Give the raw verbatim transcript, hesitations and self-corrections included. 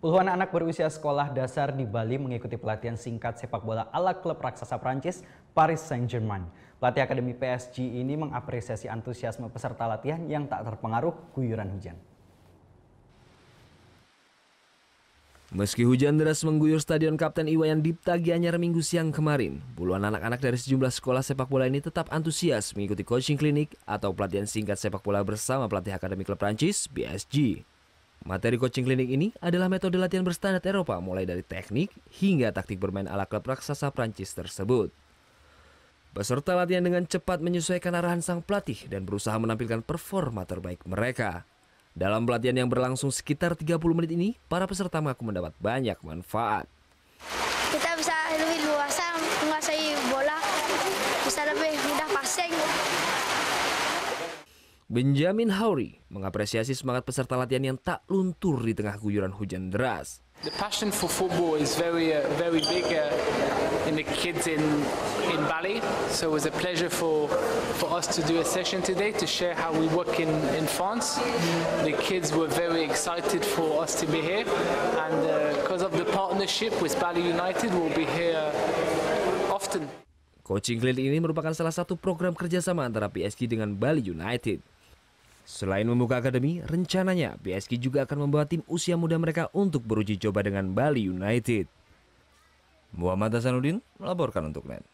Puluhan anak berusia sekolah dasar di Bali mengikuti pelatihan singkat sepak bola ala klub raksasa Prancis, Paris Saint-Germain. Pelatih Akademi P S G ini mengapresiasi antusiasme peserta latihan yang tak terpengaruh guyuran hujan. Meski hujan deras mengguyur Stadion Kapten Iwayan Dipta Gianyar Minggu siang kemarin, puluhan anak-anak dari sejumlah sekolah sepak bola ini tetap antusias mengikuti coaching klinik atau pelatihan singkat sepak bola bersama pelatih Akademi Klub Prancis, P S G. Materi coaching klinik ini adalah metode latihan berstandar Eropa mulai dari teknik hingga taktik bermain ala klub raksasa Prancis tersebut. Peserta latihan dengan cepat menyesuaikan arahan sang pelatih dan berusaha menampilkan performa terbaik mereka. Dalam pelatihan yang berlangsung sekitar tiga puluh menit ini, para peserta mengaku mendapat banyak manfaat. Kita bisa lebih luasa menguasai bola, bisa lebih mudah passing. Benjamin Hauri mengapresiasi semangat peserta latihan yang tak luntur di tengah guyuran hujan deras. The passion for football is very, uh, very big uh, in the kids in in Bali. So it was a pleasure for for us to do a session today to share how we work in in France. The kids were very excited for us to be here, and uh, because of the partnership with Bali United, we'll be here often. Coaching klinik ini merupakan salah satu program kerjasama antara P S G dengan Bali United. Selain membuka akademi, rencananya P S G juga akan membawa tim usia muda mereka untuk beruji coba dengan Bali United. Muhammad Hasanuddin melaporkan untuk N E T.